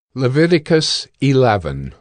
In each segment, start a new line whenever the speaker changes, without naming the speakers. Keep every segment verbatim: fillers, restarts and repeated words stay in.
Leviticus eleven.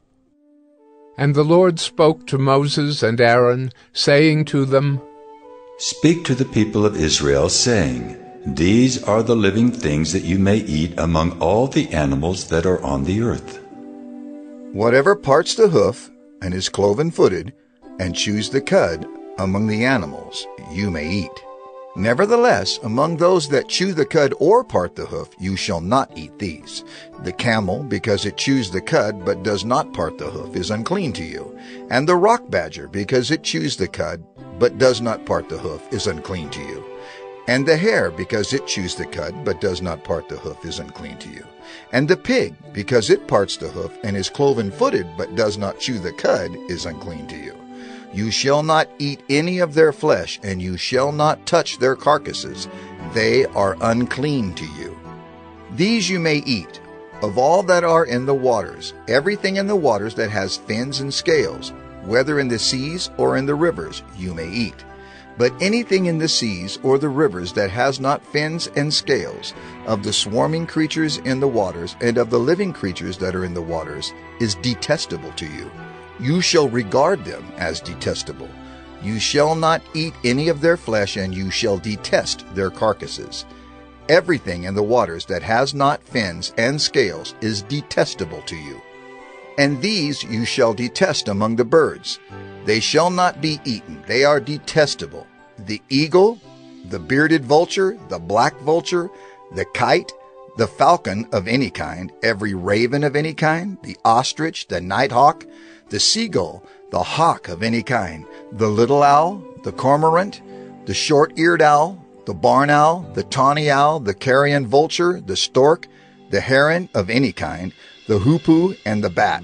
And the Lord spoke to Moses and Aaron, saying to them,
Speak to the people of Israel, saying, These are the living things that you may eat among all the animals that are on the earth.
Whatever parts the hoof, and is cloven-footed, and chews the cud among the animals, you may eat. Nevertheless, among those that chew the cud or part the hoof, you shall not eat these. The camel, because it chews the cud but does not part the hoof, is unclean to you. And the rock badger, because it chews the cud but does not part the hoof, is unclean to you. And the hare, because it chews the cud but does not part the hoof, is unclean to you. And the pig, because it parts the hoof and is cloven-footed but does not chew the cud, is unclean to you. You shall not eat any of their flesh, and you shall not touch their carcasses. They are unclean to you. These you may eat, of all that are in the waters, everything in the waters that has fins and scales, whether in the seas or in the rivers, you may eat. But anything in the seas or the rivers that has not fins and scales, of the swarming creatures in the waters and of the living creatures that are in the waters, is detestable to you. You shall regard them as detestable. You shall not eat any of their flesh, and you shall detest their carcasses. Everything in the waters that has not fins and scales is detestable to you. And these you shall detest among the birds. They shall not be eaten. They are detestable. The eagle, the bearded vulture, the black vulture, the kite, the falcon of any kind, every raven of any kind, the ostrich, the nighthawk, the seagull, the hawk of any kind, the little owl, the cormorant, the short-eared owl, the barn owl, the tawny owl, the carrion vulture, the stork, the heron of any kind, the hoopoe, and the bat.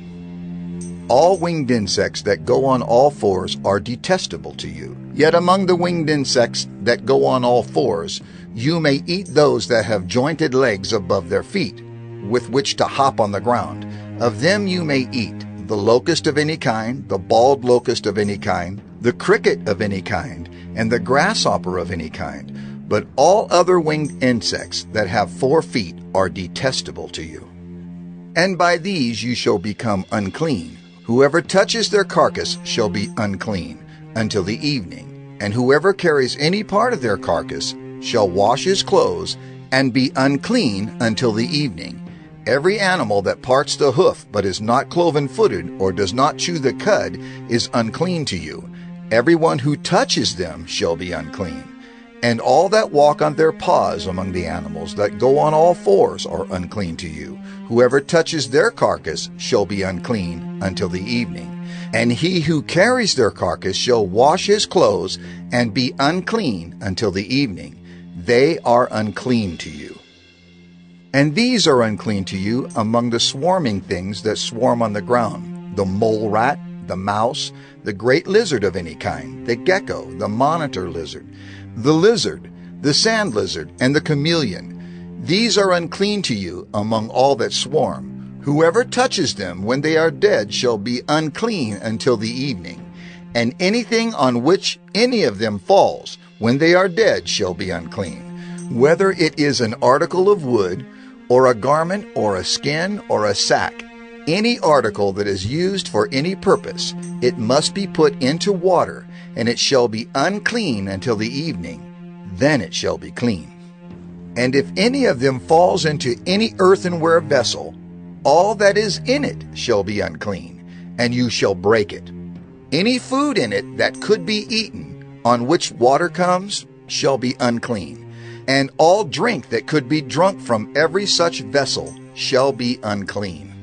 All winged insects that go on all fours are detestable to you. Yet among the winged insects that go on all fours, you may eat those that have jointed legs above their feet, with which to hop on the ground. Of them you may eat the locust of any kind, the bald locust of any kind, the cricket of any kind, and the grasshopper of any kind. But all other winged insects that have four feet are detestable to you. And by these you shall become unclean. Whoever touches their carcass shall be unclean until the evening, and whoever carries any part of their carcass shall wash his clothes and be unclean until the evening. Every animal that parts the hoof but is not cloven-footed or does not chew the cud is unclean to you. Everyone who touches them shall be unclean. And all that walk on their paws among the animals that go on all fours are unclean to you. Whoever touches their carcass shall be unclean until the evening. And he who carries their carcass shall wash his clothes and be unclean until the evening. They are unclean to you. And these are unclean to you among the swarming things that swarm on the ground, the mole rat, the mouse, the great lizard of any kind, the gecko, the monitor lizard, the lizard, the sand lizard, and the chameleon. These are unclean to you among all that swarm. Whoever touches them when they are dead shall be unclean until the evening. And anything on which any of them falls when they are dead shall be unclean. Whether it is an article of wood, or a garment, or a skin, or a sack, any article that is used for any purpose, it must be put into water, and it shall be unclean until the evening. Then it shall be clean. And if any of them falls into any earthenware vessel, all that is in it shall be unclean, and you shall break it. Any food in it that could be eaten, on which water comes, shall be unclean. And all drink that could be drunk from every such vessel shall be unclean.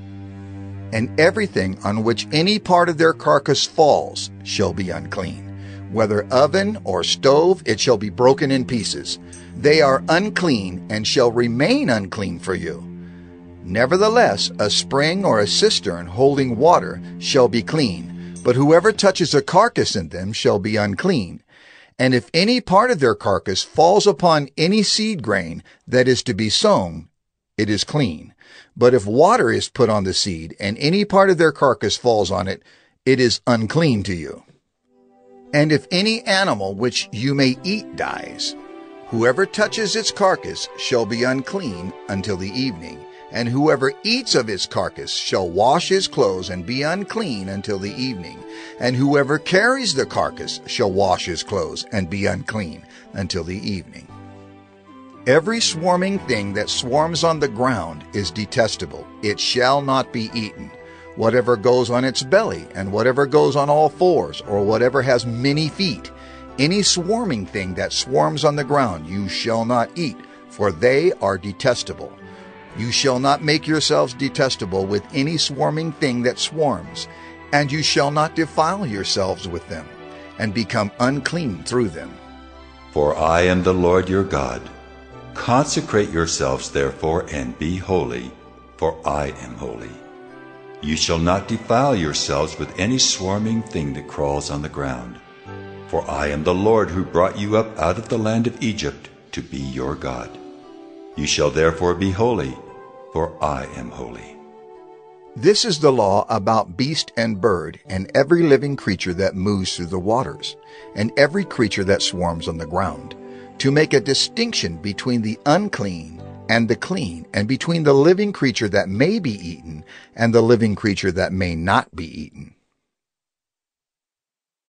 And everything on which any part of their carcass falls shall be unclean. Whether oven or stove, it shall be broken in pieces. They are unclean and shall remain unclean for you. Nevertheless, a spring or a cistern holding water shall be clean, but whoever touches a carcass in them shall be unclean. And if any part of their carcass falls upon any seed grain that is to be sown, it is clean. But if water is put on the seed, and any part of their carcass falls on it, it is unclean to you. And if any animal which you may eat dies, whoever touches its carcass shall be unclean until the evening. And whoever eats of his carcass shall wash his clothes and be unclean until the evening. And whoever carries the carcass shall wash his clothes and be unclean until the evening. Every swarming thing that swarms on the ground is detestable. It shall not be eaten. Whatever goes on its belly, and whatever goes on all fours, or whatever has many feet, any swarming thing that swarms on the ground you shall not eat, for they are detestable. You shall not make yourselves detestable with any swarming thing that swarms, and you shall not defile yourselves with them, and become unclean through them.
For I am the Lord your God. Consecrate yourselves therefore, and be holy, for I am holy. You shall not defile yourselves with any swarming thing that crawls on the ground. For I am the Lord who brought you up out of the land of Egypt to be your God. You shall therefore be holy, for I am holy.
This is the law about beast and bird, and every living creature that moves through the waters, and every creature that swarms on the ground, to make a distinction between the unclean and the clean, and between the living creature that may be eaten and the living creature that may not be eaten.